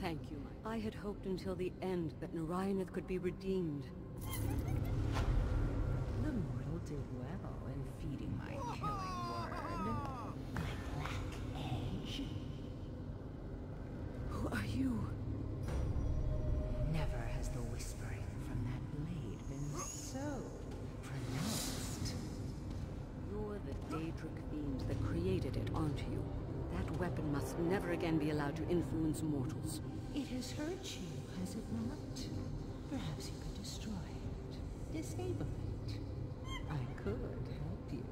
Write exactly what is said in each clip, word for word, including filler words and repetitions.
Thank you, my... I had hoped until the end that Narayaneth could be redeemed. The mortal did well in feeding my killing word. My black edge. Who are you? Never has the whispering from that blade been so pronounced. You're the Daedric fiend that created it, aren't you? That weapon must never again be allowed to influence mortals. It has hurt you, has it not? Perhaps you could destroy it. Disable it. I could help you.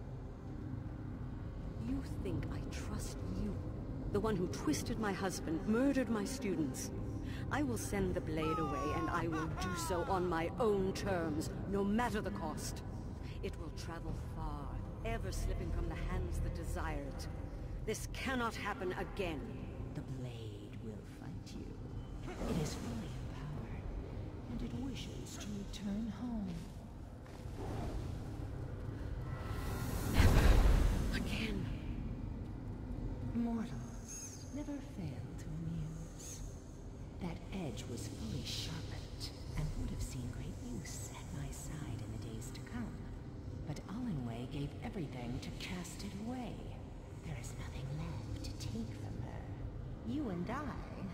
You think I trust you? The one who twisted my husband, murdered my students. I will send the blade away, and I will do so on my own terms, no matter the cost. It will travel far, ever slipping from the hands that desire it. This cannot happen again. The blade will fight you. It is fully empowered, and it wishes to return home. Never again. Mortals never fail to amuse. That edge was fully sharpened, and would have seen great use at my side in the days to come. But Olinway gave everything to cast it away. There is nothing left to take from her. You and I